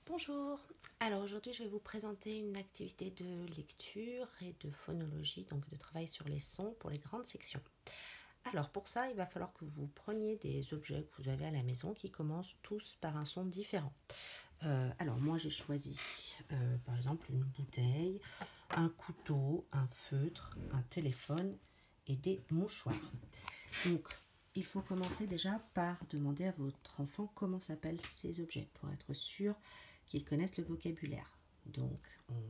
Bonjour, alors aujourd'hui je vais vous présenter une activité de lecture et de phonologie, donc de travail sur les sons pour les grandes sections. Alors pour ça, il va falloir que vous preniez des objets que vous avez à la maison qui commencent tous par un son différent. Alors moi j'ai choisi par exemple une bouteille, un couteau, un feutre, un téléphone et des mouchoirs. Donc il faut commencer déjà par demander à votre enfant comment s'appellent ces objets pour être sûr qu'ils connaissent le vocabulaire. Donc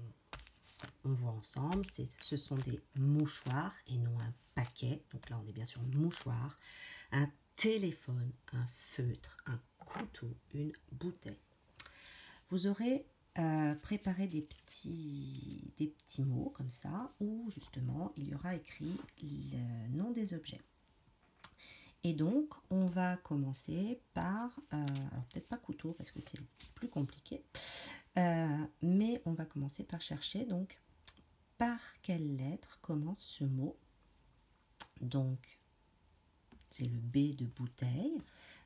on voit ensemble, ce sont des mouchoirs et non un paquet. Donc là on est bien sur mouchoir, un téléphone, un feutre, un couteau, une bouteille. Vous aurez préparé des petits mots comme ça où justement il y aura écrit le nom des objets. Et donc, on va commencer par, alors peut-être pas couteau parce que c'est plus compliqué, mais on va commencer par chercher donc par quelle lettre commence ce mot. Donc, c'est le B de bouteille.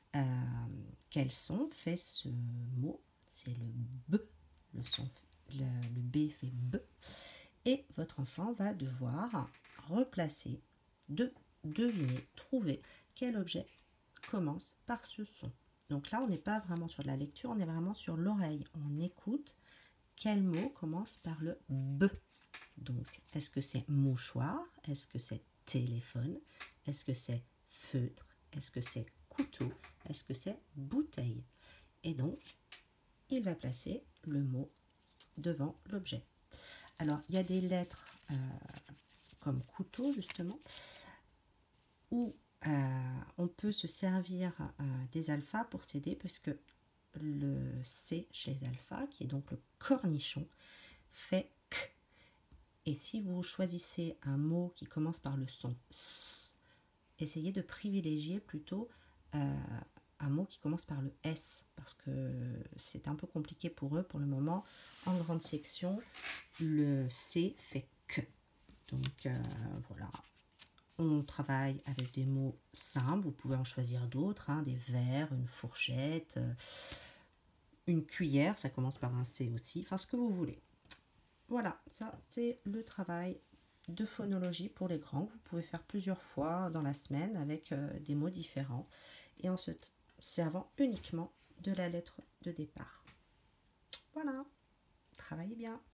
Quel son fait ce mot? C'est le B, le son, le B fait B. Et votre enfant va devoir replacer, deviner, trouver quel objet commence par ce son. Donc là, on n'est pas vraiment sur de la lecture, on est vraiment sur l'oreille. On écoute quel mot commence par le B. Donc, est-ce que c'est mouchoir? Est-ce que c'est téléphone? Est-ce que c'est feutre? Est-ce que c'est couteau? Est-ce que c'est bouteille? Et donc, il va placer le mot devant l'objet. Alors, il y a des lettres comme couteau, justement, où on peut se servir des alphas pour s'aider, parce que le C chez les alphas, qui est donc le cornichon, fait K. Et si vous choisissez un mot qui commence par le son S, essayez de privilégier plutôt un mot qui commence par le S, parce que c'est un peu compliqué pour eux pour le moment. En grande section, le C fait K. Donc voilà. On travaille avec des mots simples, vous pouvez en choisir d'autres, hein, des verres, une fourchette, une cuillère, ça commence par un C aussi, enfin ce que vous voulez. Voilà, ça c'est le travail de phonologie pour les grands. Vous pouvez faire plusieurs fois dans la semaine avec des mots différents et en se servant uniquement de la lettre de départ. Voilà, travaillez bien.